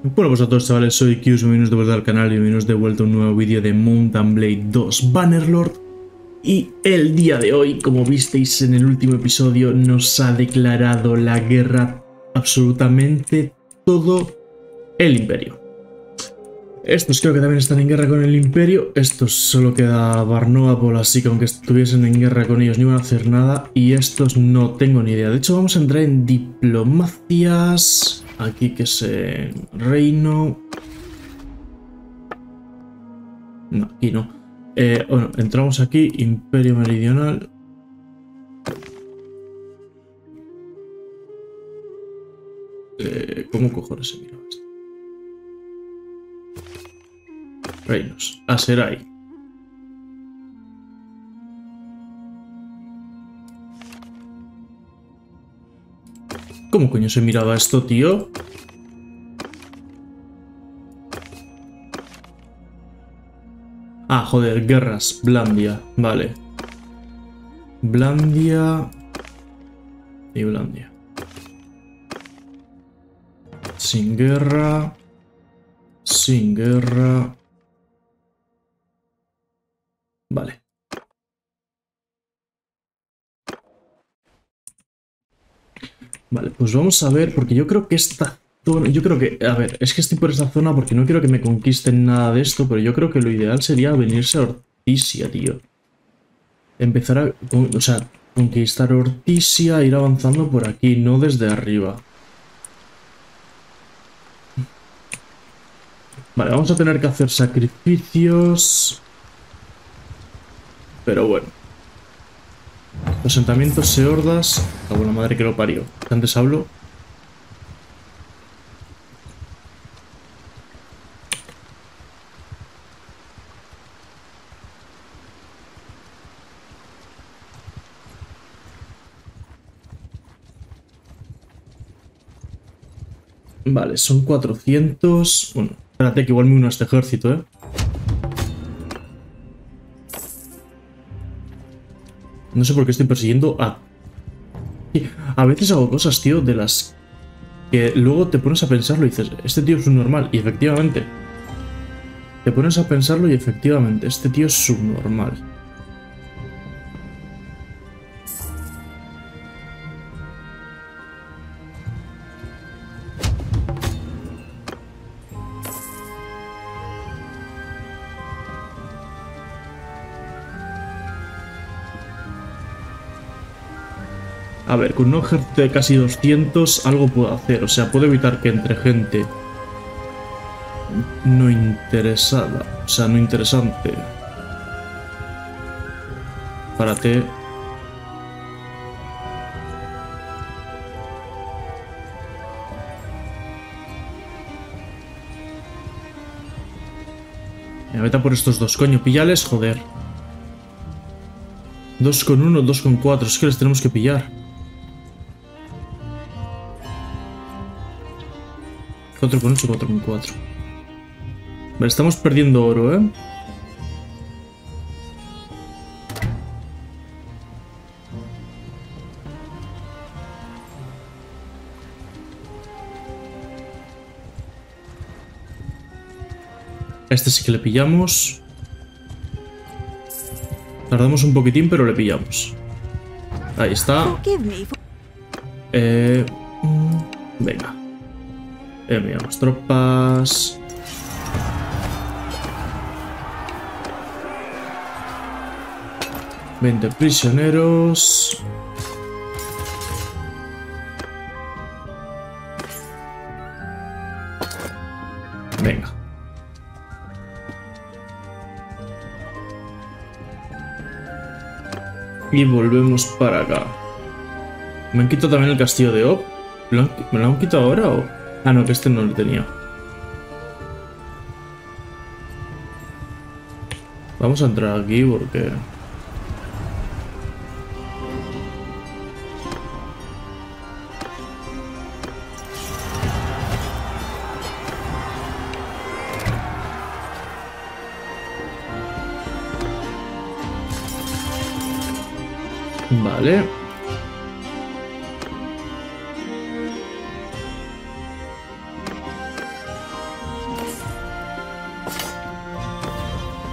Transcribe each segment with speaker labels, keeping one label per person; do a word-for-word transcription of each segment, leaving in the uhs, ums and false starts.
Speaker 1: Bueno, pues a todos chavales, soy Kyus, bienvenidos de vuelta al canal y bienvenidos de vuelta a un nuevo vídeo de Mount and Blade dos Bannerlord. Y el día de hoy, como visteis en el último episodio, nos ha declarado la guerra absolutamente todo el Imperio. Estos creo que también están en guerra con el Imperio, estos solo queda Barnóapol, así que aunque estuviesen en guerra con ellos no iban a hacer nada. Y estos no tengo ni idea, de hecho vamos a entrar en diplomacias... Aquí que se... Reino... No, aquí no. Eh, bueno, entramos aquí, Imperio Meridional. Eh, ¿Cómo cojones se mira esto? Reinos. Aserai. ¿Cómo coño se miraba esto, tío? Ah, joder, guerras. Blandia, vale. Blandia... Y Blandia. Sin guerra... Sin guerra... Vale. Vale, pues vamos a ver, porque yo creo que esta zona... Yo creo que... A ver, es que estoy por esta zona porque no quiero que me conquisten nada de esto, pero yo creo que lo ideal sería venirse a Ortisia, tío. Empezar a... O sea, conquistar Ortisia, ir avanzando por aquí, no desde arriba. Vale, vamos a tener que hacer sacrificios... Pero bueno. Asentamientos seordas. La buena madre que lo parió. Antes hablo. Vale, son cuatrocientos. Bueno, espérate que igual me uno a este ejército, eh. No sé por qué estoy persiguiendo a... A veces hago cosas, tío, de las que luego te pones a pensarlo y dices, este tío es subnormal. Y efectivamente. Te pones a pensarlo y efectivamente, este tío es subnormal. A ver, con un ejército de casi doscientos algo puedo hacer. O sea, puedo evitar que entre gente no interesada. O sea, no interesante. Párate. Me vete a por estos dos, coño. Píllales, joder. Dos con uno, dos con cuatro. Es que les tenemos que pillar. cuatro con ocho, cuatro con cuatro. Vale, estamos perdiendo oro, ¿eh? A este sí que le pillamos. Tardamos un poquitín, pero le pillamos. Ahí está. Eh, venga. Enviamos tropas. veinte prisioneros. Venga. Y volvemos para acá. Me han quitado también el castillo de Ob. ¿Me lo han quitado ahora o...? Ah, no, que este no lo tenía. Vamos a entrar aquí porque... Vale.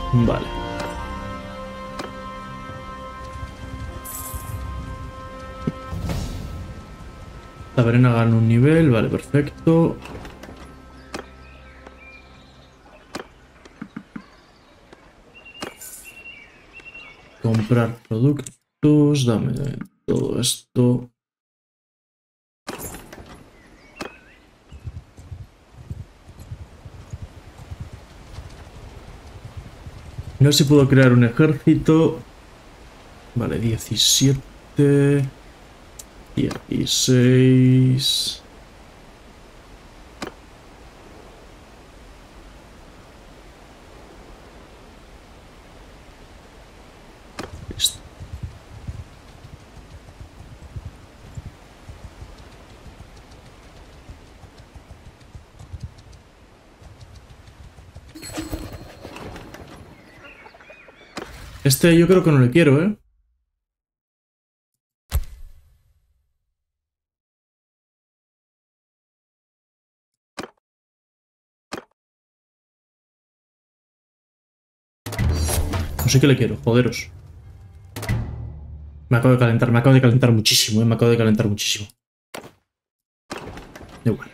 Speaker 1: Vale. Taberna gana un nivel, vale, perfecto. Comprar productos, dame todo esto. No sé si puedo crear un ejército. Vale, diecisiete. dieciséis. Listo. Este yo creo que no le quiero, ¿eh? No sé qué le quiero, joderos. Me acabo de calentar, me acabo de calentar muchísimo, ¿eh? Me acabo de calentar muchísimo. Da igual.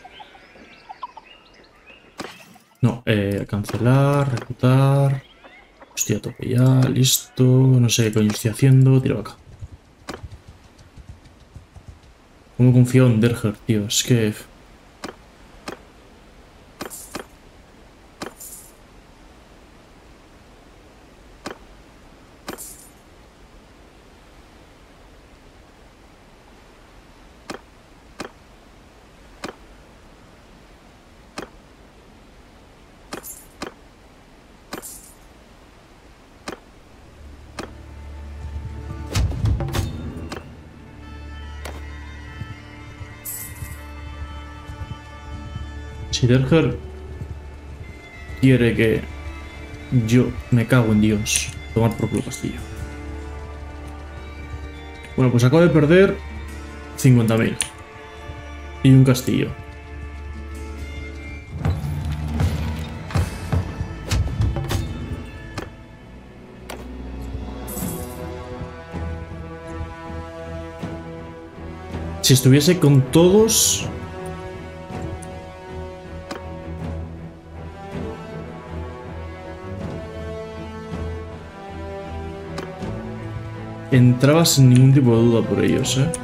Speaker 1: No, eh, cancelar, reclutar. Estoy a tope ya, listo. No sé qué coño estoy haciendo. Tiro acá. ¿Cómo confío en Derger, tío? Es que... Si Derger quiere que yo me cago en Dios, tomar por culo castillo. Bueno, pues acabo de perder cincuenta mil. Y un castillo. Si estuviese con todos... Entraba sin ningún tipo de duda por ellos, ¿eh?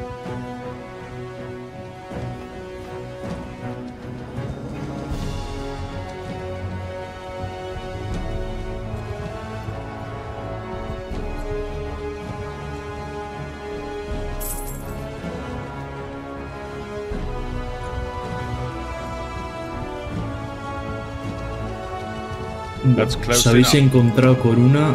Speaker 1: Os habéis encontrado con una...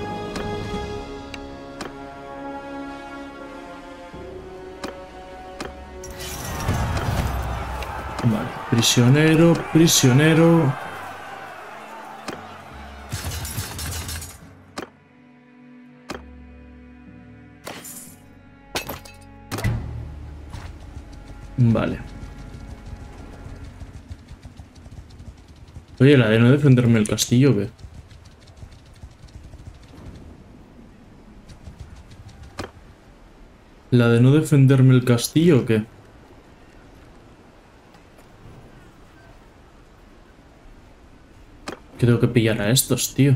Speaker 1: Vale, prisionero, prisionero... Vale. Oye, la de no defenderme el castillo, ¿qué? ¿La de no defenderme el castillo o qué? Que tengo que pillar a estos, tío.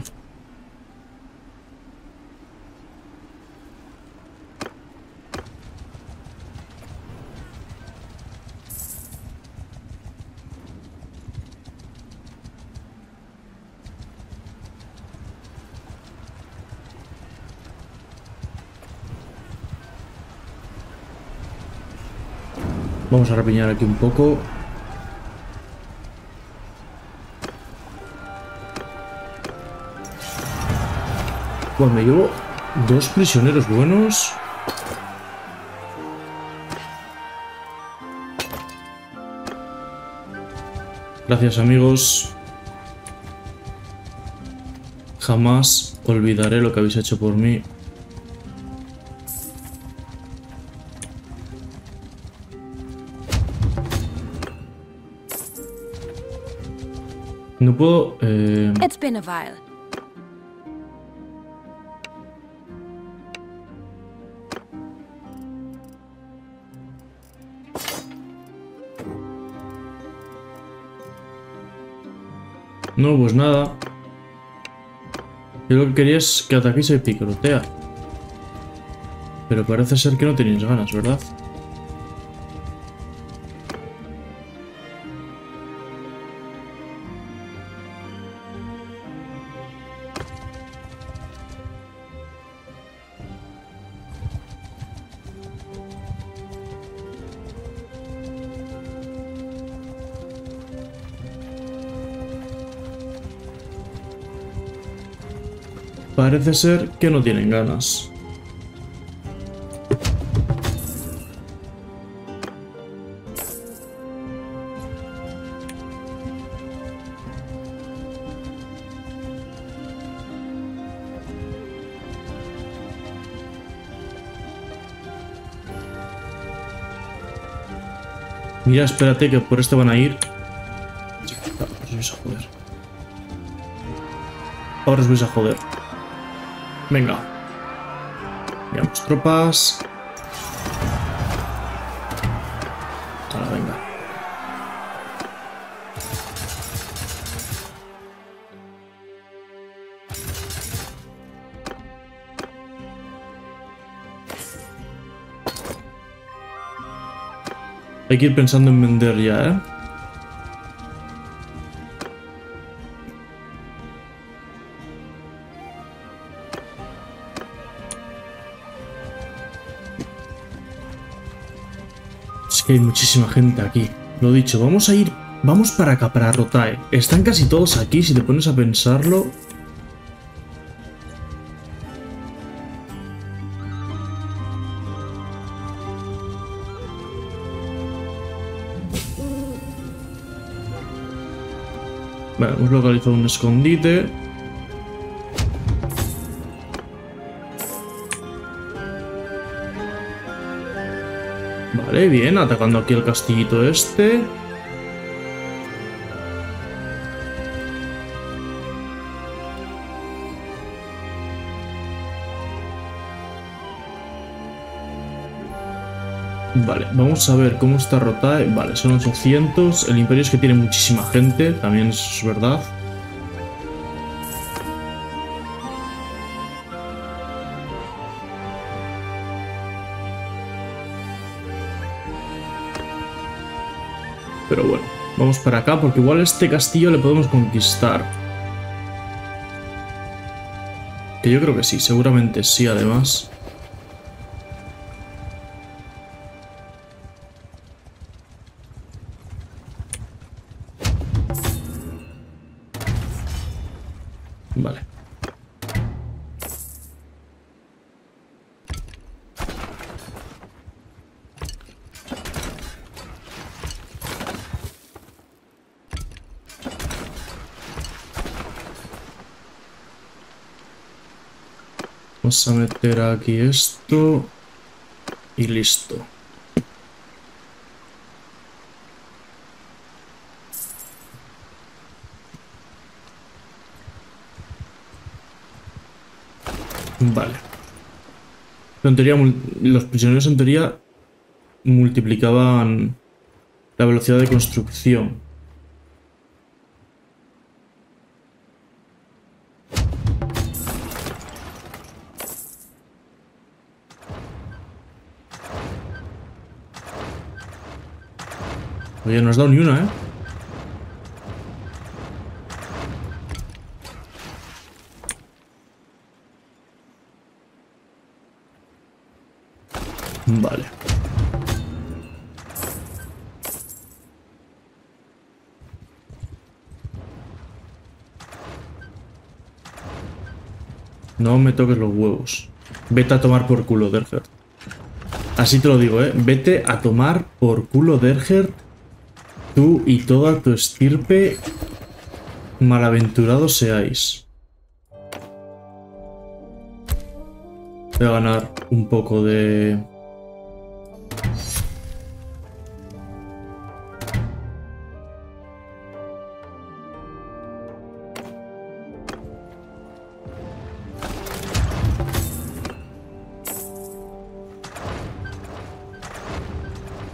Speaker 1: Vamos a repiñar aquí un poco. Pues me llevo dos prisioneros buenos. Gracias, amigos. Jamás olvidaré lo que habéis hecho por mí. No puedo... Eh...
Speaker 2: It's been a while.
Speaker 1: No, pues nada. Yo lo que quería es que ataquéis y picotea. Pero parece ser que no tenéis ganas, ¿verdad? Parece ser que no tienen ganas. Mira, espérate que por este van a ir. Ahora os vais a joder. Ahora os vais a joder. Venga. Veamos tropas. Ahora, venga. Hay que ir pensando en vender ya, ¿eh? Es que hay muchísima gente aquí. Lo dicho, vamos a ir... Vamos para acá, para Rotae. Están casi todos aquí, si te pones a pensarlo. Vale, hemos localizado un escondite. Vale, bien, atacando aquí el castillito este. Vale, vamos a ver cómo está Rotae. Vale, son ochocientos. El imperio es que tiene muchísima gente, también es verdad. Pero bueno, vamos para acá porque igual este castillo le podemos conquistar. Que yo creo que sí, seguramente sí, además. Vale. Vamos a meter aquí esto y listo. Vale. En teoría, los prisioneros en teoría multiplicaban la velocidad de construcción. Oye, no has dado ni una, ¿eh? Vale. No me toques los huevos. Vete a tomar por culo, Dergert. Así te lo digo, ¿eh? Vete a tomar por culo, Dergert. Tú y toda tu estirpe, malaventurados seáis. Voy a ganar un poco de...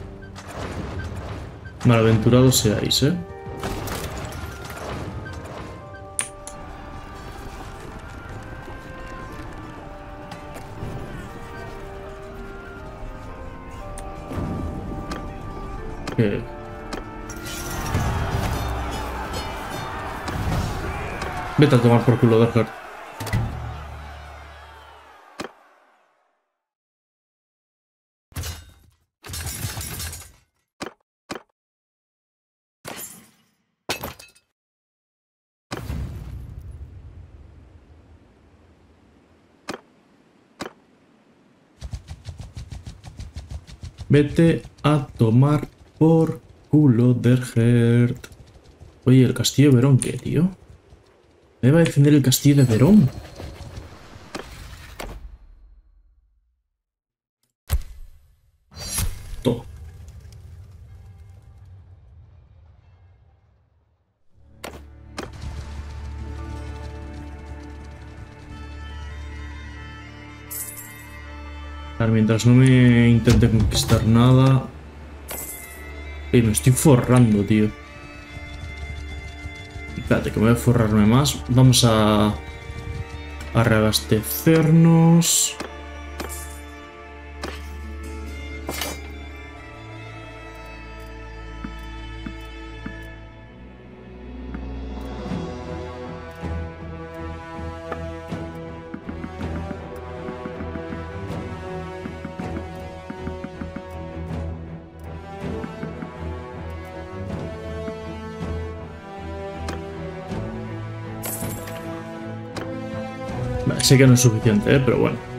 Speaker 1: Malaventurados seáis, ¿eh? ¿Qué? Vete a tomar por culo, Derger. Vete a tomar por culo, Dergert. Oye, ¿el castillo de Verón qué, tío? ¿Me va a defender el castillo de Verón? Todo. Claro, mientras no me intente conquistar nada... Y me estoy forrando, tío. Espérate, que me voy a forrarme más. Vamos a... a reabastecernos. Vale, sé que no es suficiente, ¿eh? Pero bueno.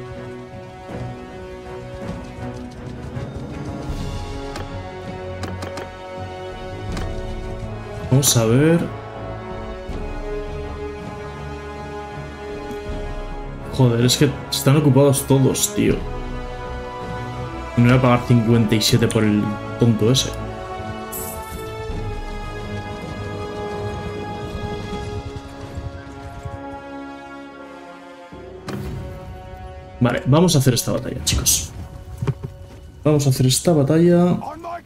Speaker 1: Vamos a ver. Joder, es que están ocupados todos, tío. Me voy a pagar cincuenta y siete por el tonto ese. Vale, vamos a hacer esta batalla, chicos. Vamos a hacer esta batalla.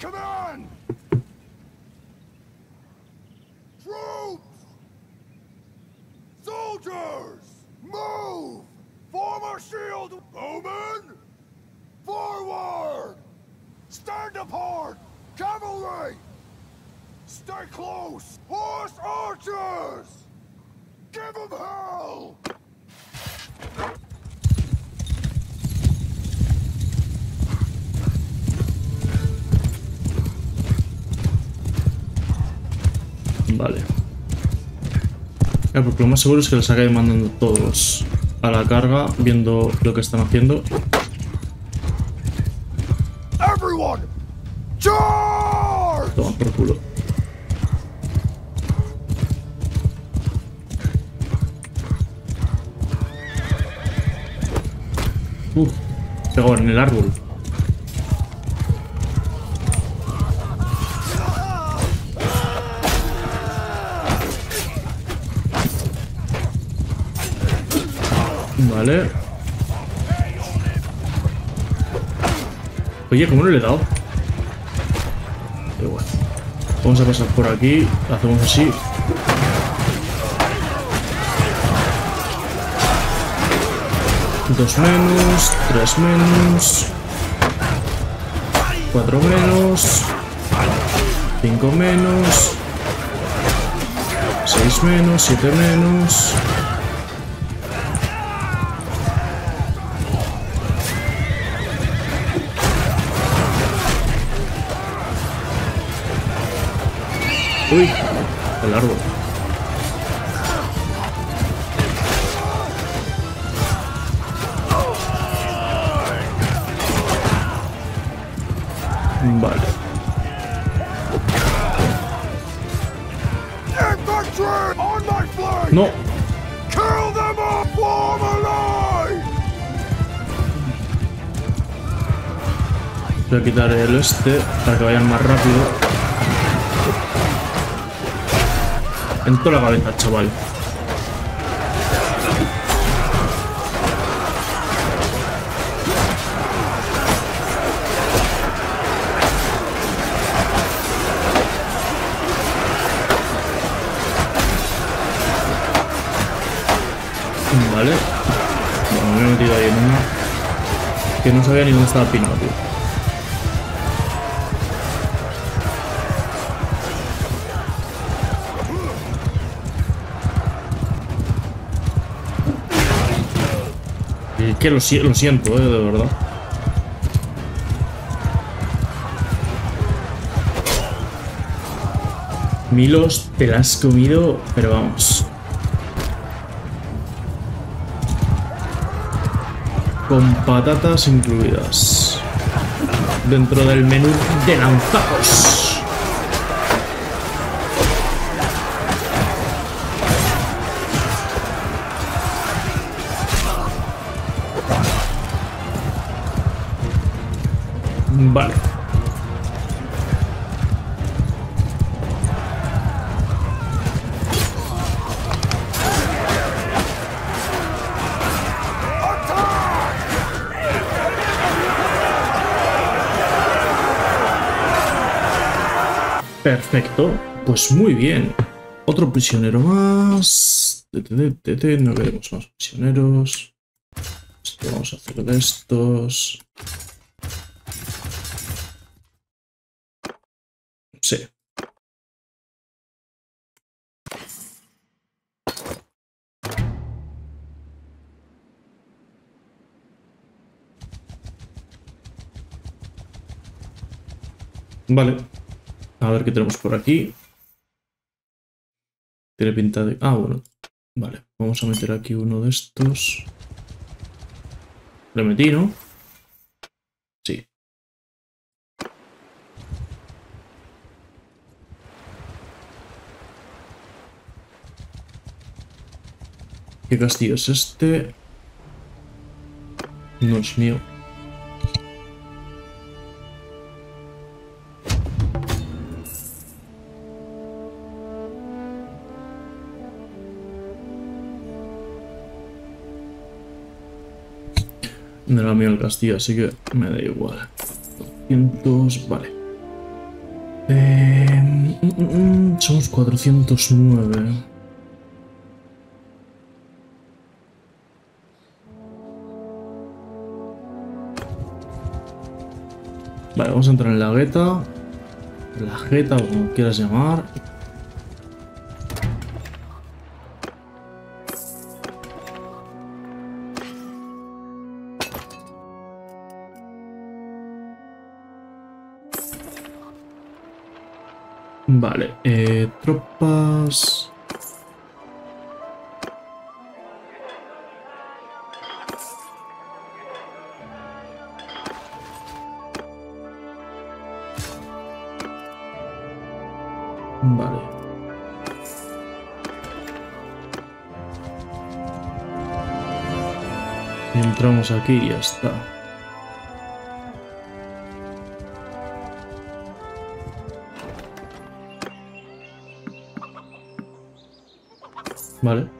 Speaker 1: Vale. Ya, porque lo más seguro es que les acabe mandando todos a la carga, viendo lo que están haciendo. Toma por culo. Uf, pegó en el árbol. Vale. Oye, ¿cómo no le he dado? Pero bueno. Vamos a pasar por aquí. Hacemos así. Dos menos. Tres menos. Cuatro menos. Cinco menos. Seis menos. Siete menos. Uy, el árbol. Vale. No. Voy a quitar el este para que vayan más rápido. En toda la cabeza, chaval. Vale. Bueno, me he metido ahí en una que no sabía ni dónde estaba Pino, tío. que lo, lo siento, eh, de verdad. Milos, te la has comido, pero vamos. Con patatas incluidas. Dentro del menú de lanzazos. Vale. Perfecto, pues muy bien. Otro prisionero más. No queremos más prisioneros. Esto vamos a hacer de estos. Sí. Vale. A ver qué tenemos por aquí. Tiene pinta de... Ah, bueno. Vale. Vamos a meter aquí uno de estos. Le metí, ¿no? Sí. ¿Qué castillo es este? No es mío. No era mío el castillo, así que me da igual. doscientos, vale. Eh, mm, mm, mm, somos cuatrocientos nueve. Vale, vamos a entrar en la gueta. La jeta, o como quieras llamar. Vale, eh, tropas... Vale. Entramos aquí y ya está. Vale.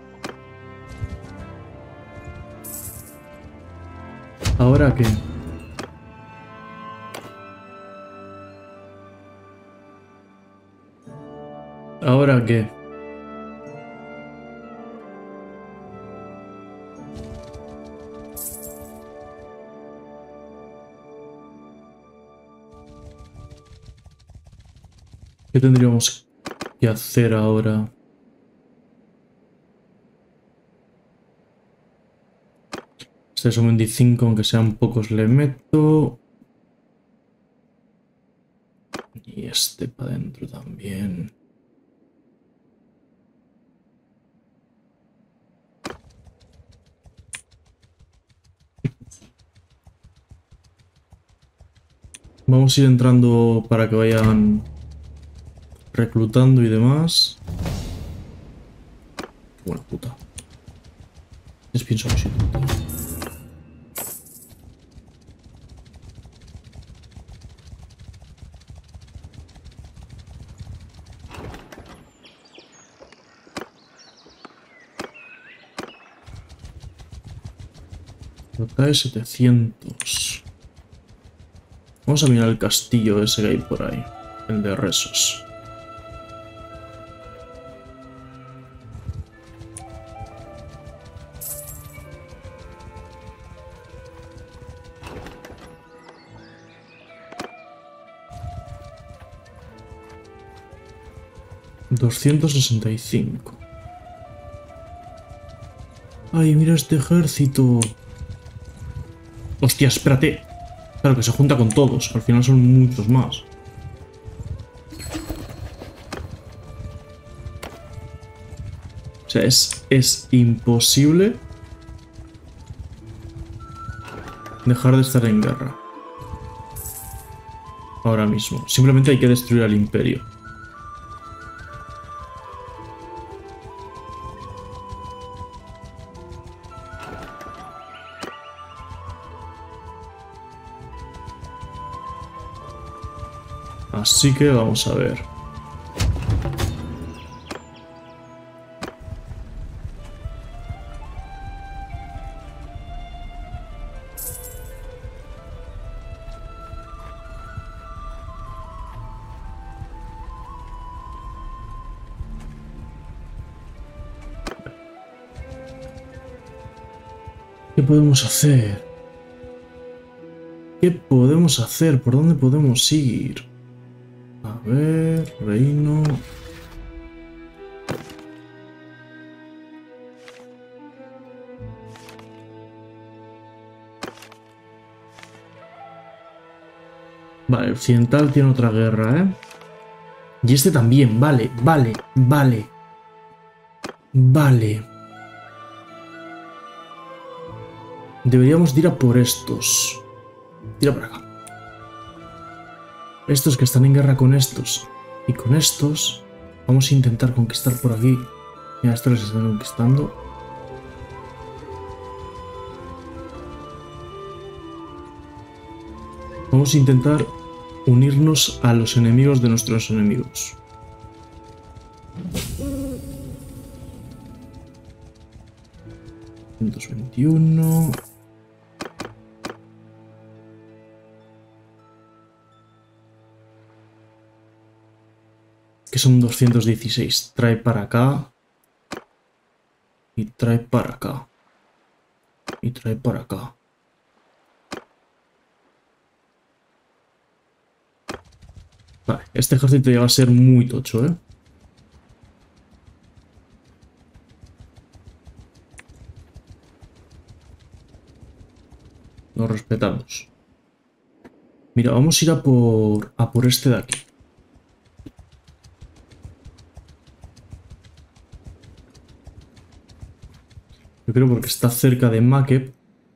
Speaker 1: ¿Ahora qué? ¿Ahora qué? ¿Qué tendríamos que hacer ahora? Este es un veinticinco, aunque sean pocos le meto. Y este para adentro también. Vamos a ir entrando para que vayan reclutando y demás. Buena puta. Es pienso que sí. Total setecientos. Vamos a mirar el castillo ese que hay por ahí. El de Resos. doscientos sesenta y cinco. Ay, mira este ejército. Hostia, espérate. Claro, que se junta con todos. Al final son muchos más. O sea, es, es imposible dejar de estar en guerra. Ahora mismo. Simplemente hay que destruir al imperio. Así que vamos a ver. ¿Qué podemos hacer? ¿Qué podemos hacer? ¿Por dónde podemos ir? A ver, reino. Vale, occidental tiene otra guerra, ¿eh? Y este también, vale, vale, vale. Vale. Deberíamos ir a por estos. Tira para acá. Estos que están en guerra con estos y con estos, vamos a intentar conquistar por aquí. Mira, estos les están conquistando. Vamos a intentar unirnos a los enemigos de nuestros enemigos. ciento veintiuno. Que son doscientos dieciséis. Trae para acá. Y trae para acá. Y trae para acá. Vale, este ejército ya va a ser muy tocho, ¿eh? Nos respetamos. Mira, vamos a ir a por, a por este de aquí. Yo creo porque está cerca de Makeb.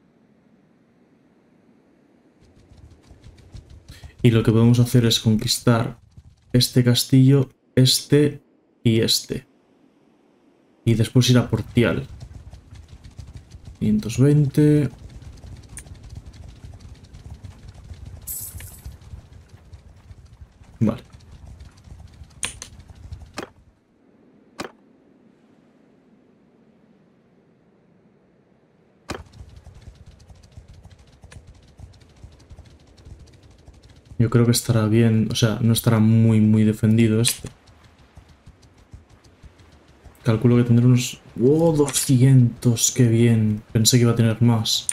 Speaker 1: Y lo que podemos hacer es conquistar este castillo, este y este. Y después ir a por Tial. quinientos veinte. Vale. Yo creo que estará bien, o sea, no estará muy, muy defendido este. Calculo que tendrá unos... ¡Oh, doscientos! ¡Qué bien! Pensé que iba a tener más.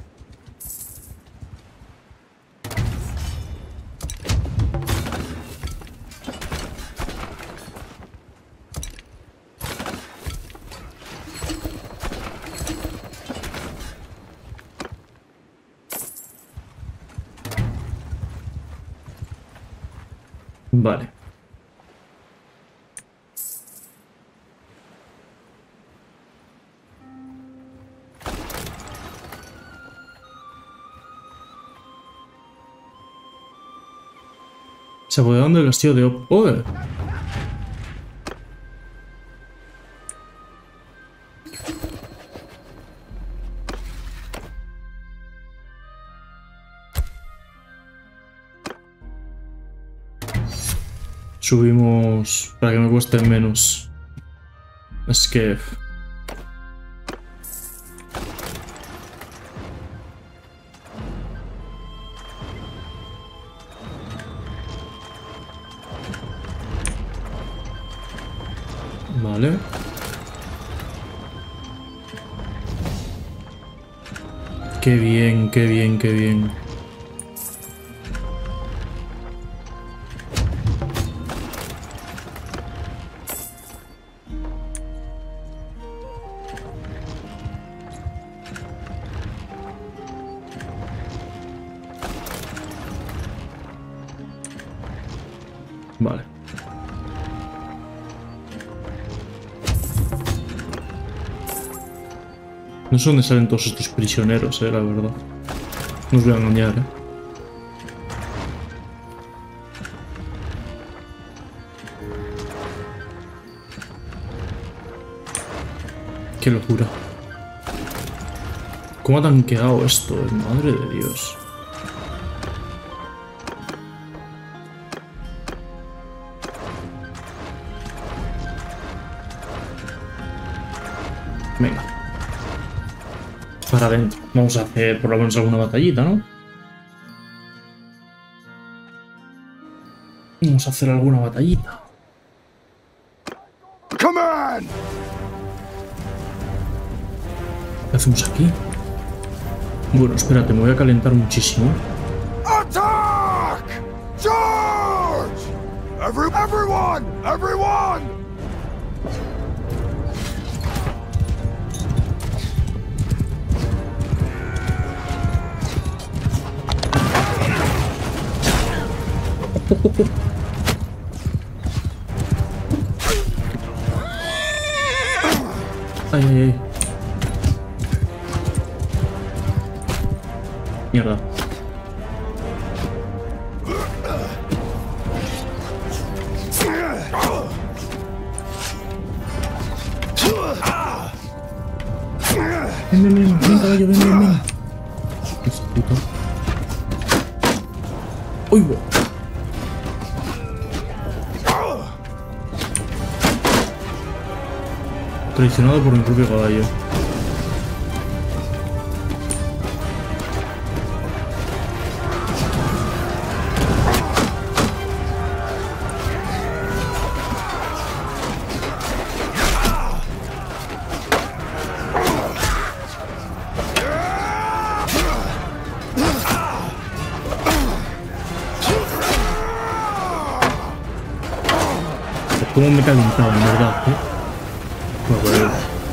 Speaker 1: Vale. Se apoderaron del castillo de Op... ¡Oh! Subimos para que me cueste menos. Es que... Vale. Qué bien, qué bien, qué bien. Vale. No sé dónde salen todos estos prisioneros, eh, la verdad. No os voy a engañar, eh. Qué locura. ¿Cómo ha tanqueado esto? Eh? Madre de Dios. Venga. Para adentro. Vamos a hacer por lo menos alguna batallita, ¿no? Vamos a hacer alguna batallita. ¿Qué hacemos aquí? Bueno, espérate, me voy a calentar muchísimo.
Speaker 2: Attack! Charge! Every, everyone! Everyone!
Speaker 1: Ay, ay, ay. Mierda. Ven, ven, ven, ven, caballo, ven, ven, ven. Este puto. ¡Uy, bo! Traicionado por mi propio caballo. Cómo me he calentado, en verdad, ¿eh? Bueno,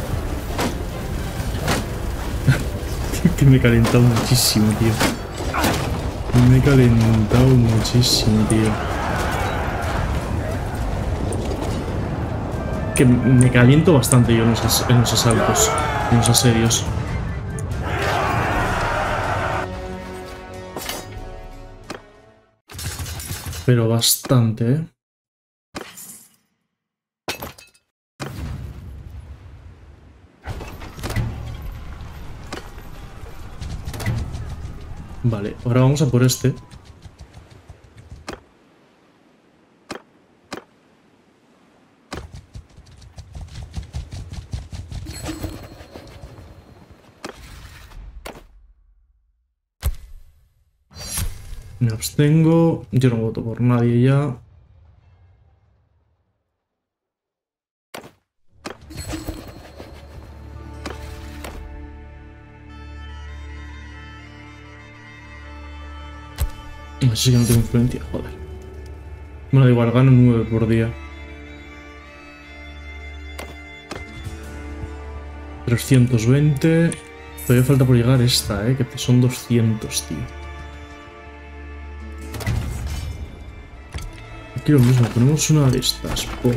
Speaker 1: que me he calentado muchísimo, tío. Me he calentado muchísimo, tío. Que me caliento bastante yo en los, en los asaltos, en los asedios. Pero bastante, ¿eh? Vale, ahora vamos a por este. Me abstengo. Yo no voto por nadie ya. Así que no tengo influencia, joder. Bueno, da igual, gano nueve por día. trescientos veinte. Todavía falta por llegar esta, eh, que son doscientos, tío. Aquí lo mismo, ponemos una de estas. Pum.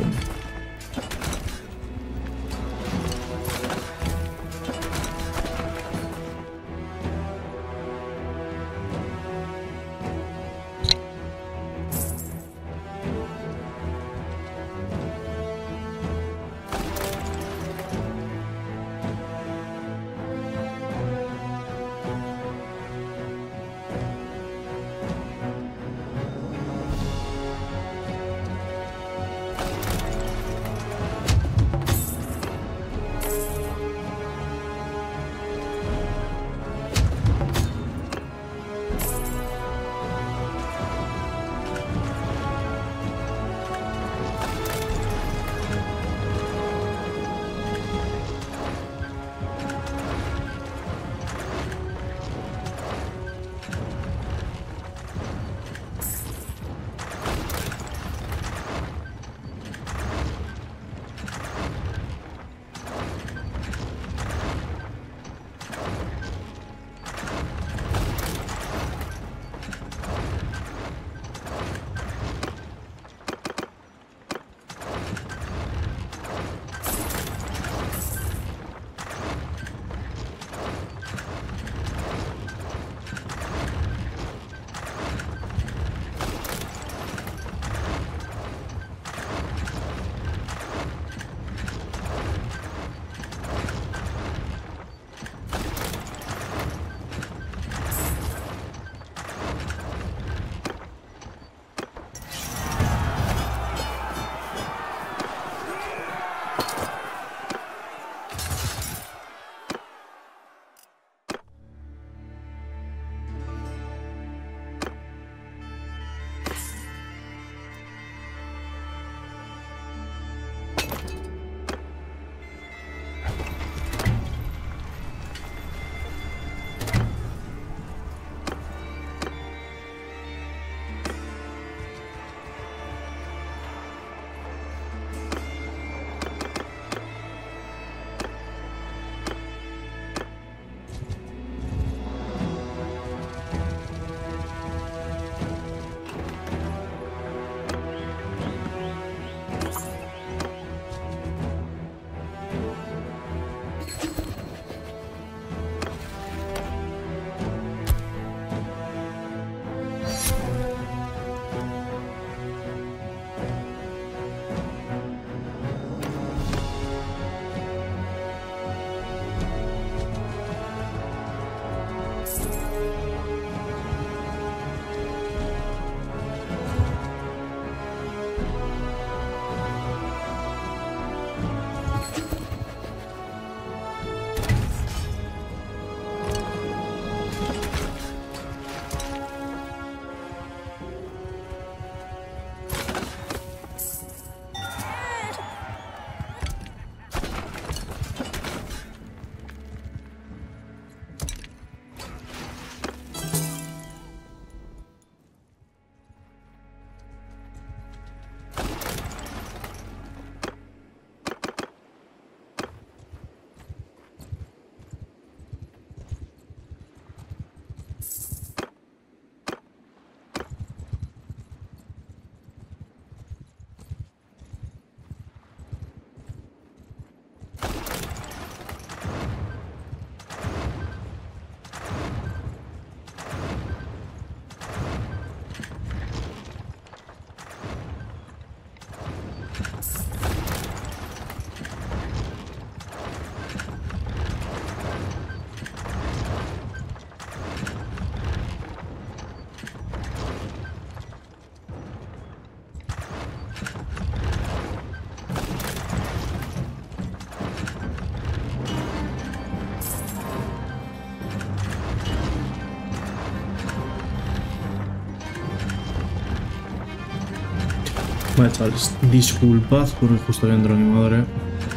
Speaker 1: Vale, chavales, disculpad porque justo había entrado animador, eh.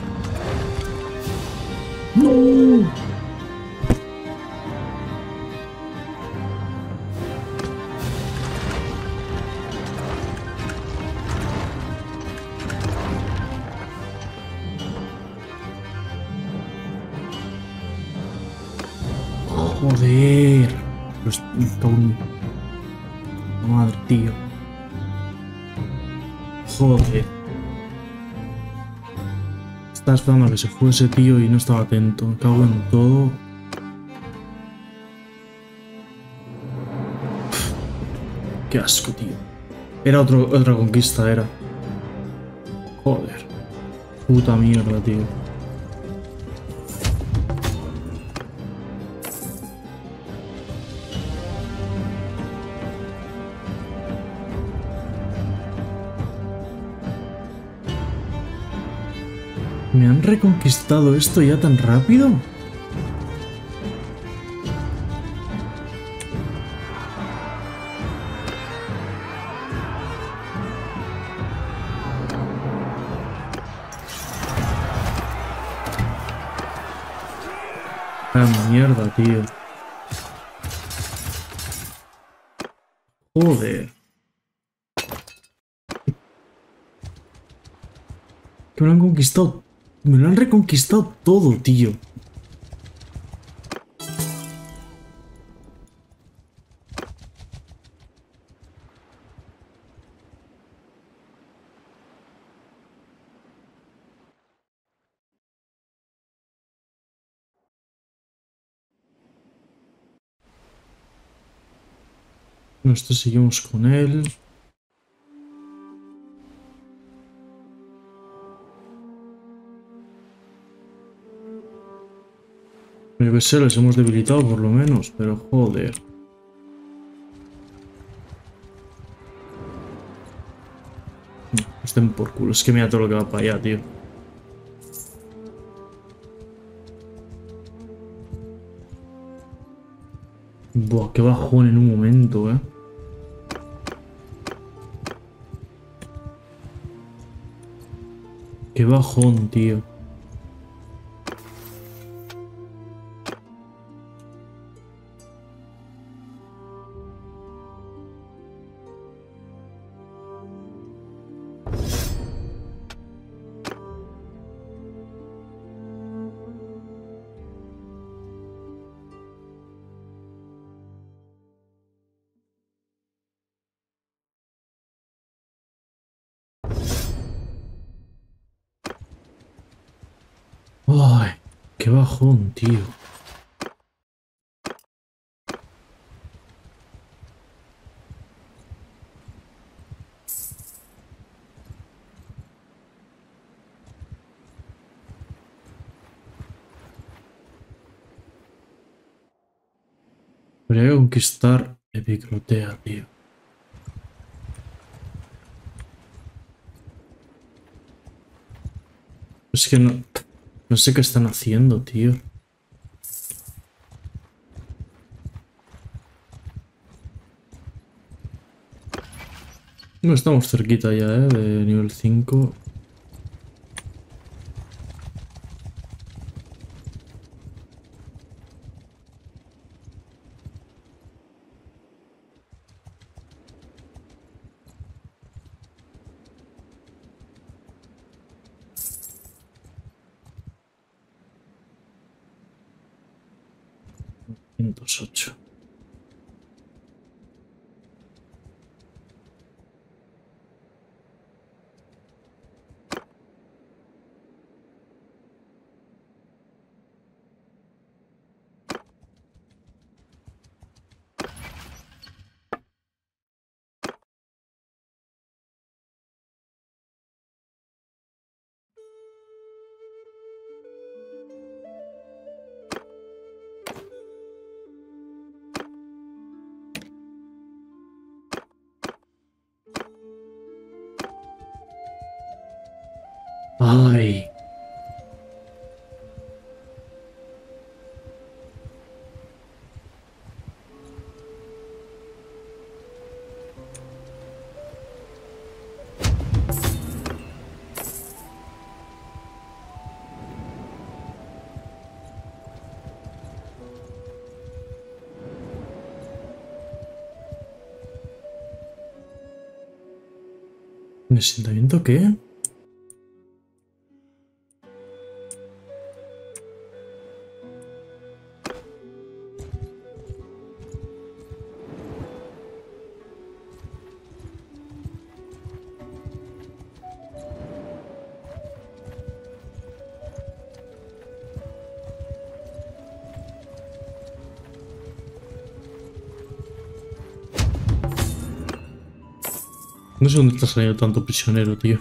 Speaker 1: ¡No! Joder. Pues, madre, tío. Joder. Estaba esperando a que se fuese, tío, y no estaba atento. Me cago en todo. Qué asco, tío. Era otro, otra conquista, era. Joder. Puta mierda, tío. ¿Me han reconquistado esto ya tan rápido? ¡Ah, mierda, tío! Joder. Que me lo han conquistado. Me lo han reconquistado todo, tío. Nosotros seguimos con él. Yo que sé, les hemos debilitado por lo menos, pero joder. Estén por culo, es que mira todo lo que va para allá, tío. Buah, qué bajón en un momento, eh. Qué bajón, tío. Ay, qué bajón, tío. Habría que conquistar Epicrotea, tío. Es que no... No sé qué están haciendo, tío. No estamos cerquita ya, ¿eh? De nivel cinco. quinientos ocho. Ay. ¿Un asentamiento qué? No sé dónde está saliendo tanto prisionero, tío.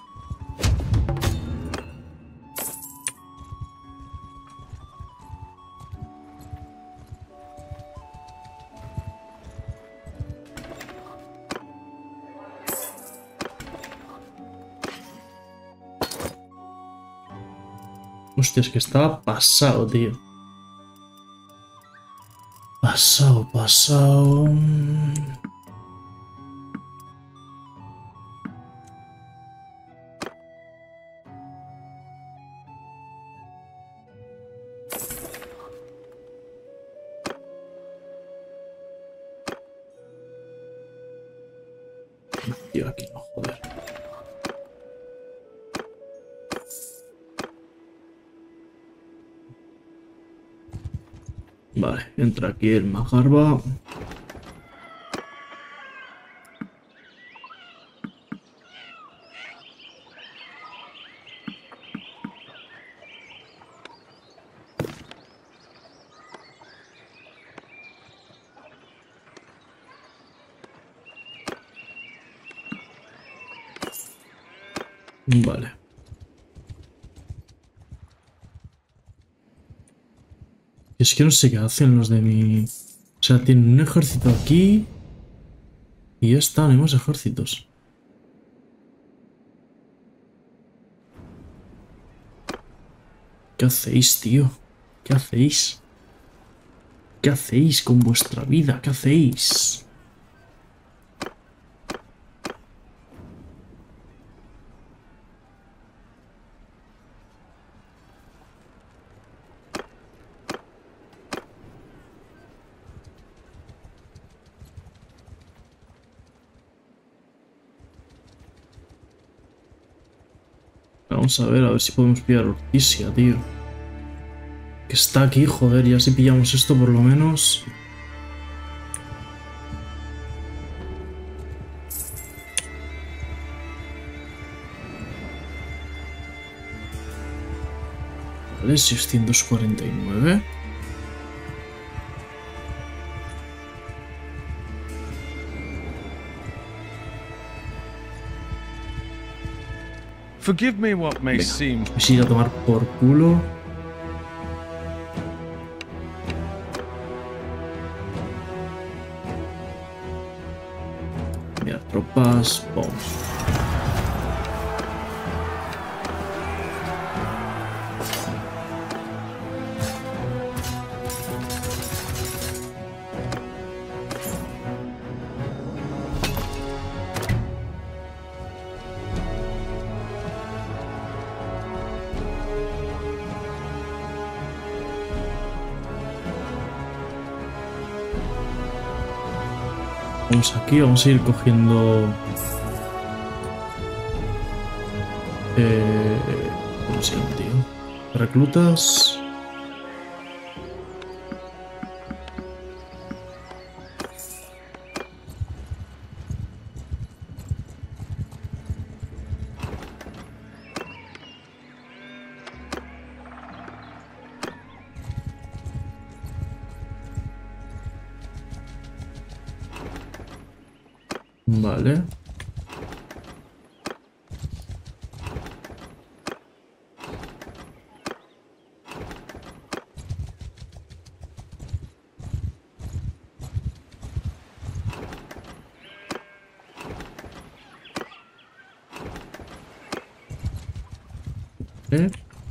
Speaker 1: Hostia, es que estaba pasado, tío. Pasado, pasado. Tío, aquí no, joder. Vale, entra aquí el Magarba. Vale. Es que no sé qué hacen los de mi... O sea, tienen un ejército aquí. Y ya está, no hay más ejércitos. ¿Qué hacéis, tío? ¿Qué hacéis? ¿Qué hacéis con vuestra vida? ¿Qué hacéis? Vamos a ver, a ver si podemos pillar Ortisia, tío. Que está aquí, joder, ya si pillamos esto por lo menos... Vale, seiscientos cuarenta y nueve.
Speaker 2: Forgive me what may
Speaker 1: Venga,
Speaker 2: seem.
Speaker 1: vais a ir a tomar por culo. Mira, tropas, vamos. Vamos aquí, vamos a ir cogiendo... Eh, ¿Cómo se llama, tío? Reclutas. Vale. ¿Eh?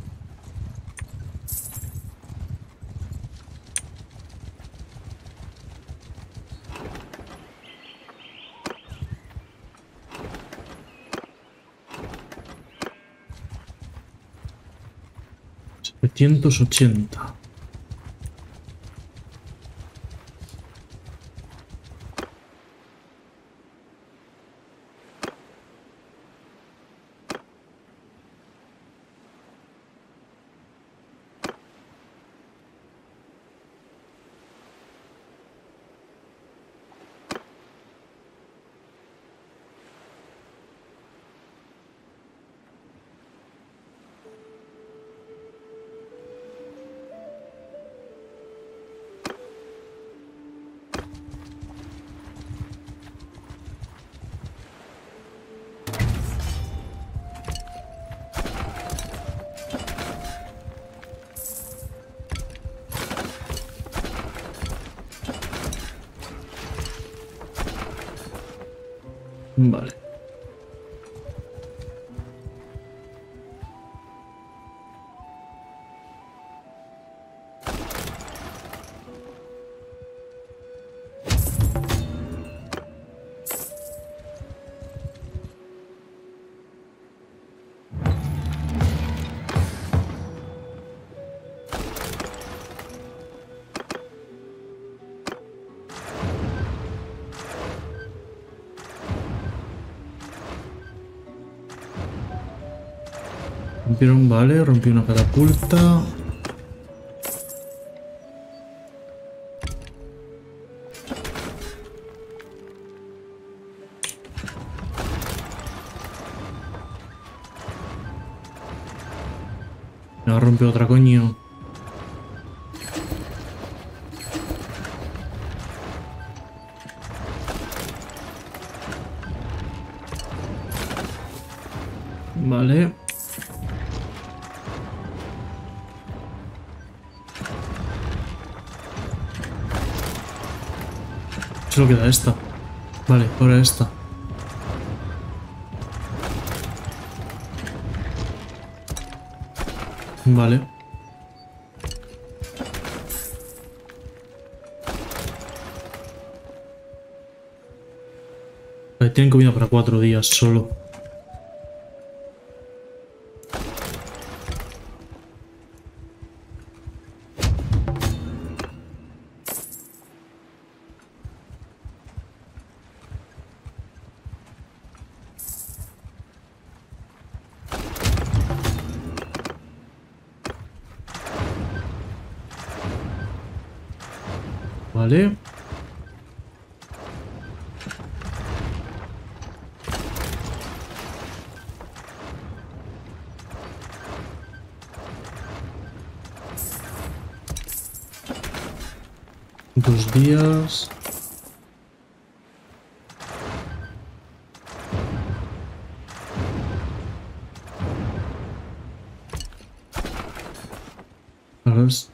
Speaker 1: setecientos ochenta. Vale. Rompieron, vale, rompí una catapulta. Me va a romper otra, coño. Vale. Solo queda esta. Vale, ahora esta. Vale. Vale, tienen comida para cuatro días solo. Vale. Dos días. Ahora es...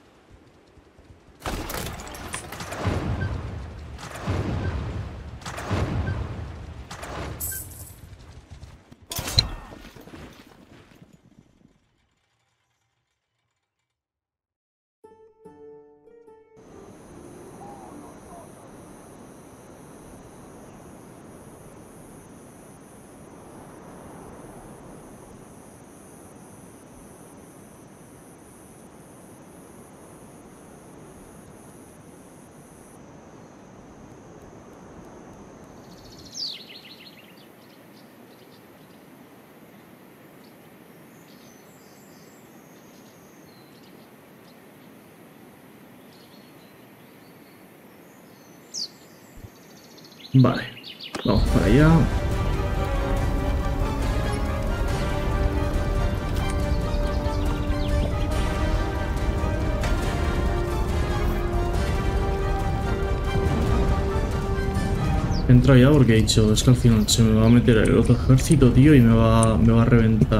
Speaker 1: Vale, vamos para allá. Entra ya porque he dicho, es que al final se me va a meter el otro ejército, tío, y me va, me va a reventar.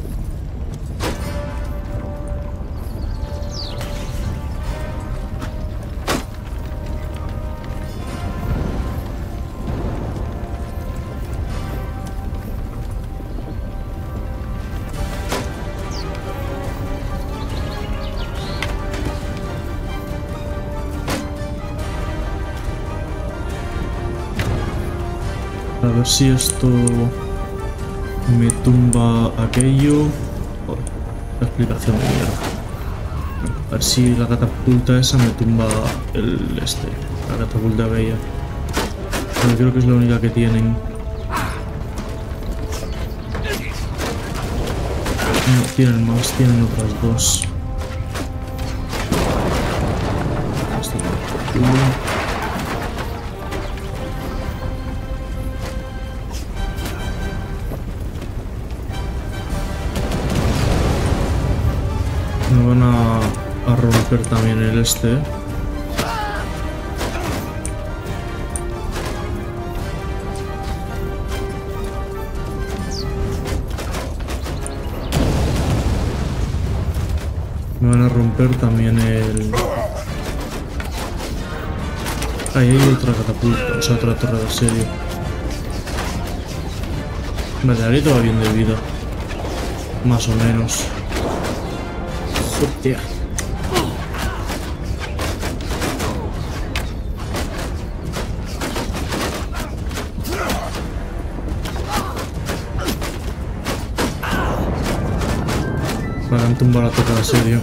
Speaker 1: A ver si esto me tumba aquello. Oh, la explicación de mierda. A ver si la catapulta esa me tumba el este. La catapulta bella. Pero creo que es la única que tienen. No, tienen más, tienen otras dos. Esta catapulta. Me van a, a romper también el este. Me van a romper también el... Ahí hay otra catapulta, o sea, otra torre de asedio. Vale, ahorita va bien de vida. Más o menos. Hostia. Me han tumbado la toca de serio.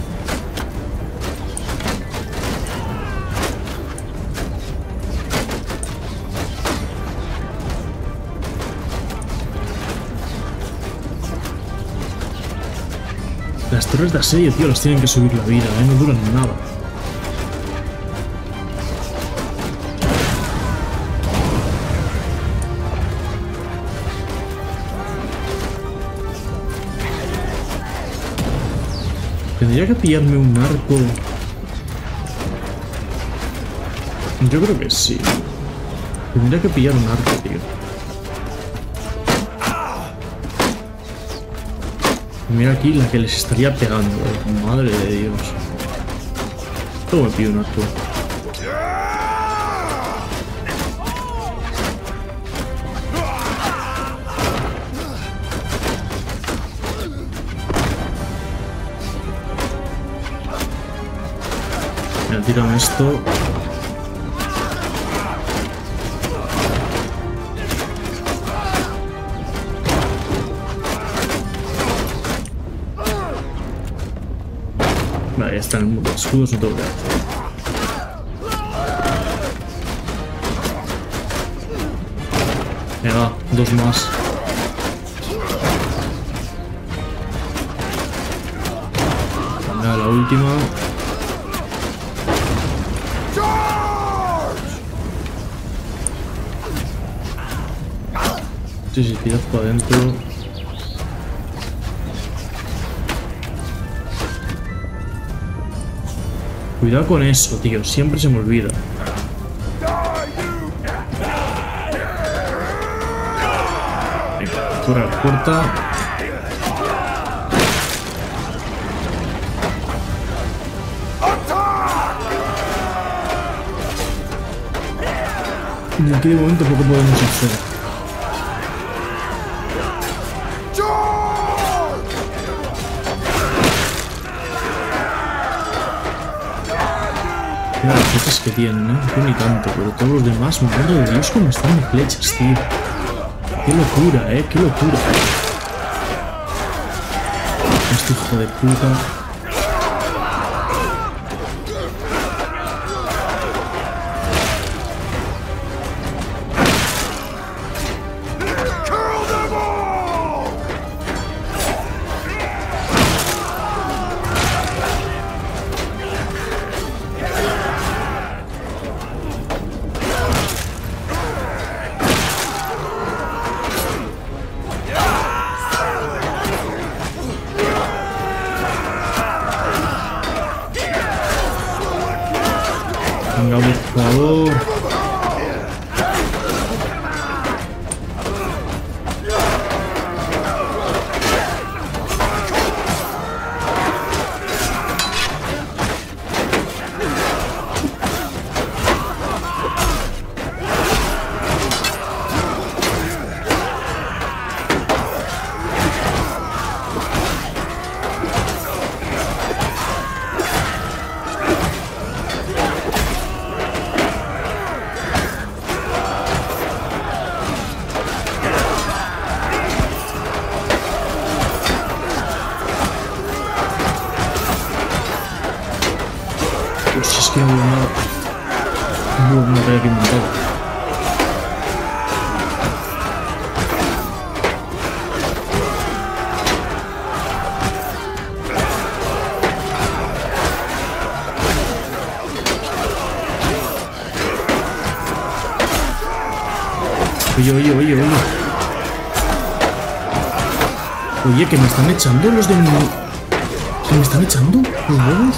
Speaker 1: Las torres de asedio, tío, las tienen que subir la vida, ¿eh? No duran nada. Tendría que pillarme un arco. Yo creo que sí. Tendría que pillar un arco, tío. Mira aquí la que les estaría pegando, eh. Madre de Dios. ¿Cómo me pido un arco? Mira, tírame esto. Vale, ya están los escudos, no tengo que hacer. Venga, dos más. Venga, la última. Sí, sí, tirad para adentro. Cuidado con eso, tío. Siempre se me olvida. Venga, corre a la puerta. Y aquí de momento poco podemos hacer. Mira las flechas que tienen, ¿eh? Yo ni tanto, pero todos los demás, madre de Dios, cómo están de flechas, tío. Qué locura, ¿eh? Qué locura. Este hijo de puta. Venga, por favor. Pues es que no había nada. No hubo una batalla que inventar. Oye, oye, oye, oye. Oye, que me están echando los de mi... ¿Que me están echando los huevos?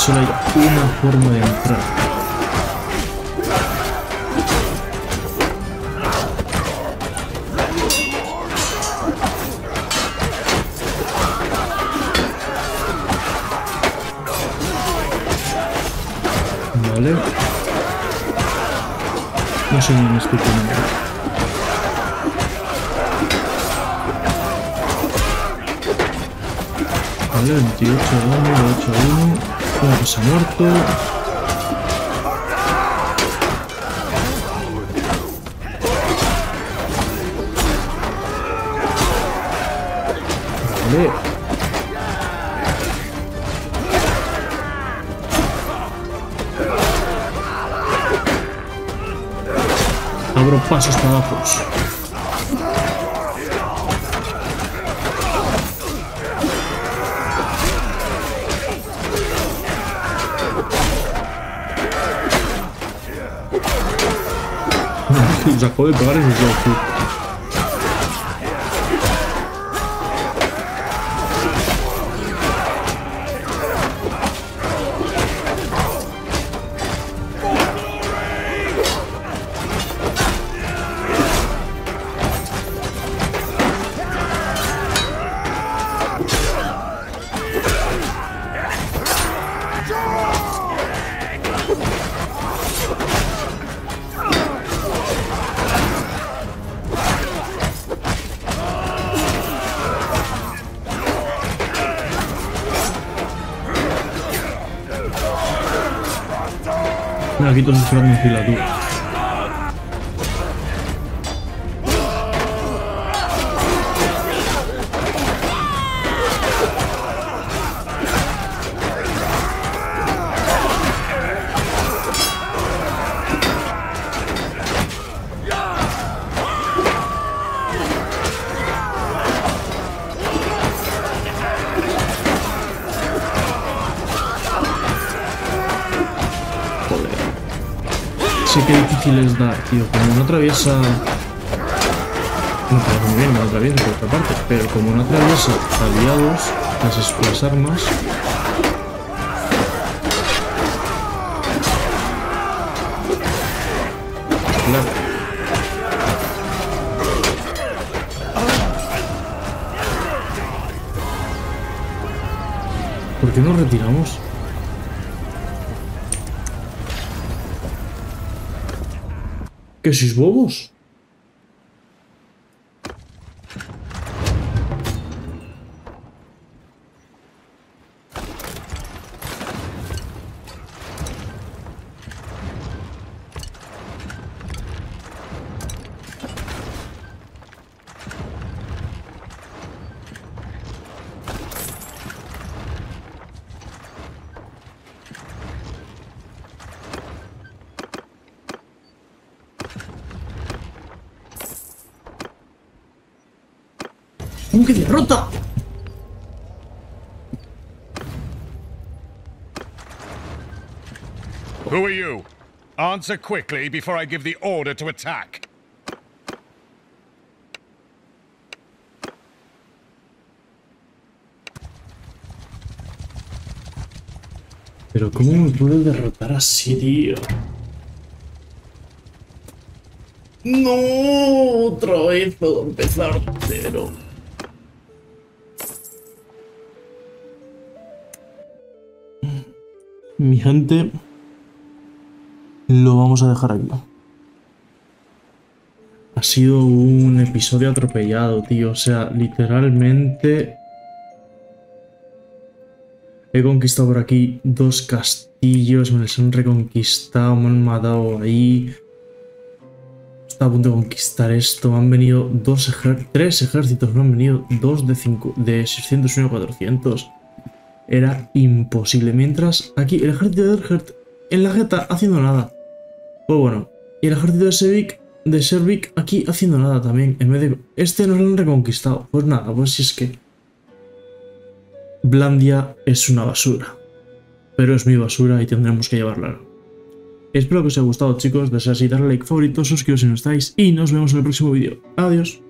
Speaker 1: solo hay una forma de entrar. Vale. No sé ni me explico nada. Vale, veintiocho de daño, ocho a uno. Uno que se ha muerto. Vale. Abro pasos para abajo. Se acabó de pegar esos dos, tío. Mira, aquí todos esperando en fila, tú. Sé que difícil es dar, tío, como no atraviesa... No, pero muy bien, no atraviesa por otra parte, pero como no atraviesa aliados, las, las armas... Claro. ¿Por qué nos retiramos? ¿Qué sois bobos? ¡Uh, qué derrota!
Speaker 2: Who are you? Answer quickly before I give the order to attack.
Speaker 1: Pero ¿cómo me puedo derrotar así, tío? No, otra vez puedo empezar cero. Mi gente, lo vamos a dejar aquí. Ha sido un episodio atropellado, tío. O sea, literalmente... He conquistado por aquí dos castillos, me los han reconquistado, me han matado ahí. Estaba a punto de conquistar esto, me han venido dos ejércitos, tres ejércitos, me han venido dos de, cinco, de seiscientos uno a cuatrocientos. Era imposible. Mientras aquí el ejército de Erhard en la jeta haciendo nada. Pues bueno, y el ejército de Sevik, de Servik aquí haciendo nada también. En vez de... Este nos lo han reconquistado. Pues nada, pues si es que... Blandia es una basura. Pero es mi basura y tendremos que llevarla. Espero que os haya gustado, chicos. Desead darle like, favorito, suscribiros si no estáis. Y nos vemos en el próximo vídeo. Adiós.